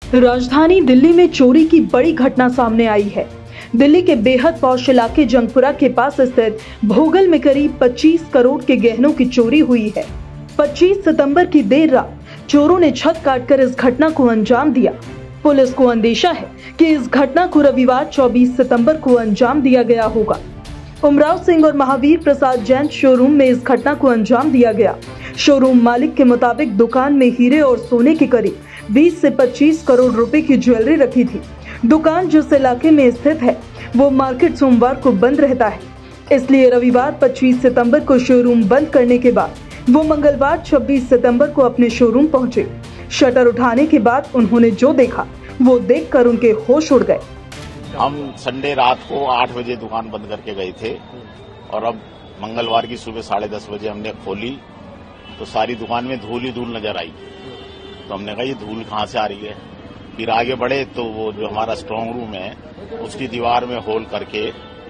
राजधानी दिल्ली में चोरी की बड़ी घटना सामने आई है। दिल्ली के बेहद पॉश इलाके जंगपुरा के पास स्थित भोगल में करीब 25 करोड़ के गहनों की चोरी हुई है। 25 सितंबर की देर रात चोरों ने छत काटकर इस घटना को अंजाम दिया। पुलिस को अंदेशा है कि इस घटना को रविवार 24 सितंबर को अंजाम दिया गया होगा। उमराव सिंह और महावीर प्रसाद जैन शोरूम में इस घटना को अंजाम दिया गया। शोरूम मालिक के मुताबिक दुकान में हीरे और सोने के करीब 20 से 25 करोड़ रुपए की ज्वेलरी रखी थी। दुकान जिस इलाके में स्थित है वो मार्केट सोमवार को बंद रहता है, इसलिए रविवार 25 सितंबर को शोरूम बंद करने के बाद वो मंगलवार 26 सितंबर को अपने शोरूम पहुंचे। शटर उठाने के बाद उन्होंने जो देखा वो देखकर उनके होश उड़ गए। हम संडे रात को 8 बजे दुकान बंद करके गए थे और अब मंगलवार की सुबह 10:30 बजे हमने खोली तो सारी दुकान में धूल ही धूल नजर आई। तो हमने कहा ये धूल कहाँ से आ रही है। फिर आगे बढ़े तो वो जो हमारा स्ट्रांग रूम है उसकी दीवार में होल करके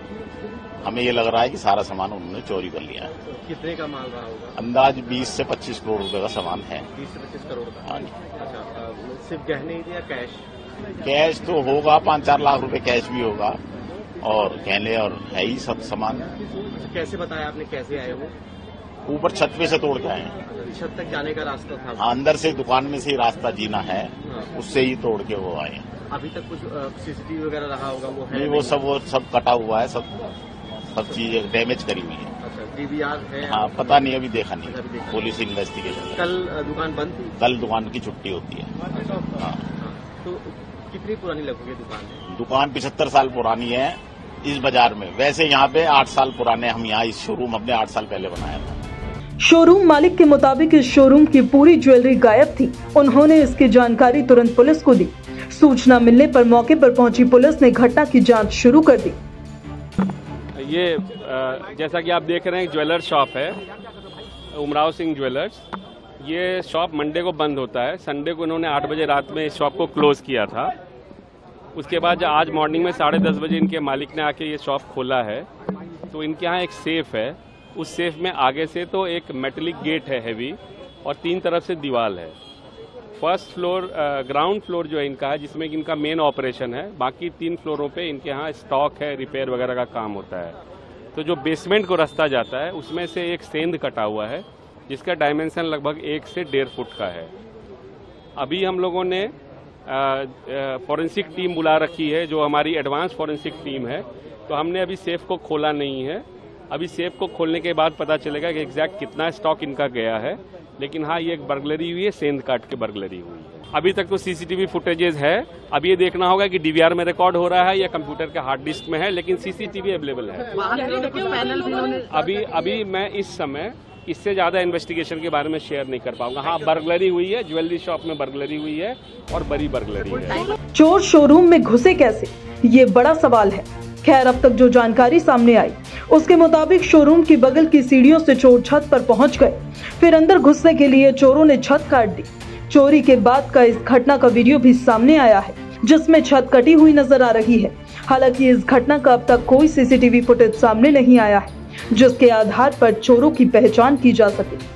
हमें ये लग रहा है कि सारा सामान उन्होंने चोरी कर लिया है। कितने का माल रहा होगा? अंदाज 20 से 25 करोड़ रुपए का सामान है। 20 से 25 करोड़ का? हाँ जी। अच्छा, सिर्फ गहने ही थे या कैश? कैश तो होगा, 5-4 लाख रुपए कैश भी होगा और गहने और है ही सब सामान। कैसे बताया आपने, कैसे आए वो? ऊपर छत पे से तोड़ के आए हैं। छत तक जाने का रास्ता था? हाँ, अंदर से दुकान में से ही रास्ता जीना है, उससे ही तोड़ के वो आए। अभी तक कुछ सीसीटीवी वगैरह रहा होगा? वो है नहीं, वो सब कटा हुआ है, सब चीजें डैमेज करी हुई है। अच्छा, डीवीआर है? हाँ, पता नहीं, अभी देखा नहीं, पुलिस इन्वेस्टिगेशन। कल दुकान बंद थी? कल दुकान की छुट्टी होती है। हाँ। तो कितनी पुरानी लगभग दुकान? दुकान 75 साल पुरानी है इस बाजार में। वैसे यहाँ पे 8 साल पुराने, हम यहाँ इस शोरूम अपने 8 साल पहले बनाया था। शोरूम मालिक के मुताबिक इस शोरूम की पूरी ज्वेलरी गायब थी। उन्होंने इसकी जानकारी तुरंत पुलिस को दी। सूचना मिलने पर मौके पर पहुंची पुलिस ने घटना की जांच शुरू कर दी। ये जैसा कि आप देख रहे हैं ज्वेलर शॉप है, उमराव सिंह ज्वेलर्स। ये शॉप मंडे को बंद होता है। संडे को इन्होंने 8 बजे रात में इस शॉप को क्लोज किया था। उसके बाद आज मॉर्निंग में 10:30 बजे इनके मालिक ने आके ये शॉप खोला है। तो इनके यहाँ एक सेफ है, उस सेफ में आगे से तो एक मेटलिक गेट है हैवी और 3 तरफ से दीवार है। फर्स्ट फ्लोर ग्राउंड फ्लोर जो है इनका है, जिसमें इनका मेन ऑपरेशन है। बाकी 3 फ्लोरों पे इनके यहाँ स्टॉक है, रिपेयर वगैरह का काम होता है। तो जो बेसमेंट को रास्ता जाता है उसमें से एक सेंध कटा हुआ है जिसका डायमेंशन लगभग 1 से 1.5 फुट का है। अभी हम लोगों ने फॉरेंसिक टीम बुला रखी है, जो हमारी एडवांस फॉरेंसिक टीम है। तो हमने अभी सेफ को खोला नहीं है। अभी सेफ को खोलने के बाद पता चलेगा कि एग्जैक्ट कितना स्टॉक इनका गया है। लेकिन हाँ, ये एक बर्गलरी हुई है, सेंध काट के बर्गलरी हुई है। अभी तक तो सीसीटीवी फुटेजेस है। अब ये देखना होगा कि डीवीआर में रिकॉर्ड हो रहा है या कंप्यूटर के हार्ड डिस्क में है, लेकिन सीसीटीवी अवेलेबल है। अभी मैं इस समय इससे ज्यादा इन्वेस्टिगेशन के बारे में शेयर नहीं कर पाऊंगा। हाँ, बर्गलरी हुई है, ज्वेलरी शॉप में बर्गलरी हुई है और बड़ी बर्गलरी है। चोर शोरूम में घुसे कैसे, ये बड़ा सवाल है। खैर, अब तक जो जानकारी सामने आई उसके मुताबिक शोरूम की बगल की सीढ़ियों से चोर छत पर पहुंच गए। फिर अंदर घुसने के लिए चोरों ने छत काट दी। चोरी के बाद का इस घटना का वीडियो भी सामने आया है, जिसमें छत कटी हुई नजर आ रही है। हालांकि इस घटना का अब तक कोई सीसीटीवी फुटेज सामने नहीं आया है जिसके आधार पर चोरों की पहचान की जा सके।